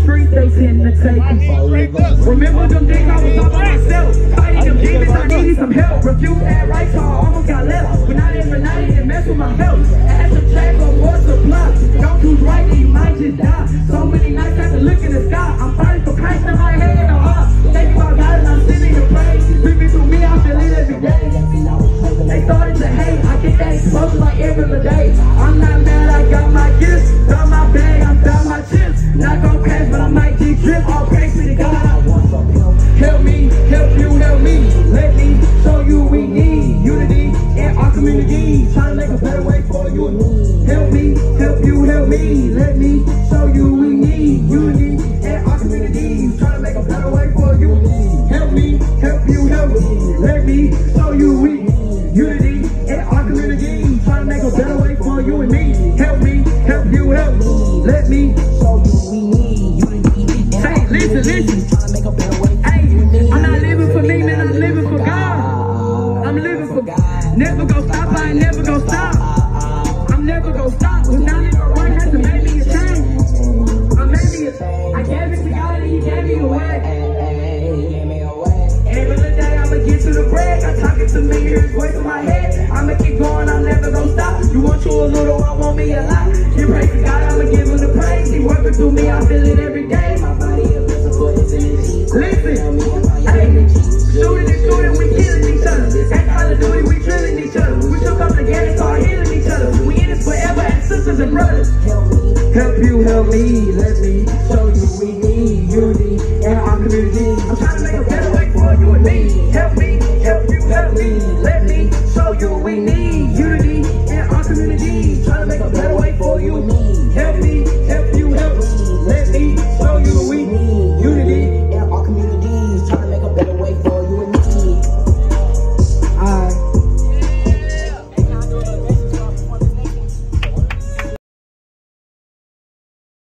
streets, they tend to take them. Remember them days I was all by myself, fighting them demons, I needed some help. Refused to add right, so I almost got left. But not every night, it messed with my health. I had to check on more supply. Don't choose right, then you might just die. So many nights I had to look in the sky. I'm fighting for Christ in my head and no heart. Thinking about God and I'm sitting here praying. Living through me, I feel it every day. They started to hate, I get that exposure like every other day. I'm not mad, I got my gifts. Got my bag, I'm down my chips. Not gon' pass, but I might get drip. All praise to the God. Help me, help you, help me. Let me show you we need unity in our community. Trying to make a better way for you and me. Help me, help you, help me. Let me show you we need unity in our community. Trying to make a better way for you and me. Help me, help you, help me. Let me show you we need unity in our community. Trying to make a better way for you and me. Help me, help you, help me. Let me show you we need unity. Hey, listen. Hey, I'm not living for me, man. I'm living for God. I'm living for God. Never gonna stop. I ain't never gonna stop. I'm never gonna stop. Was not even right now to make me a change. I gave it to God and He gave me away. Every other day I'ma get to the bread. God talking to me, hear His voice in my head. I'ma keep going, I'm never gonna stop. You want you a little, I want me a lot. You praise to God, I'ma give Him the praise. He working through me, I feel it every day. My body is listen for His energy. Listen, hey, shooting, we killing each other. At Call of Duty, we drilling each other. We should come together and start healing each other. We in this forever as sisters and brothers. Help you, help me, let me show you.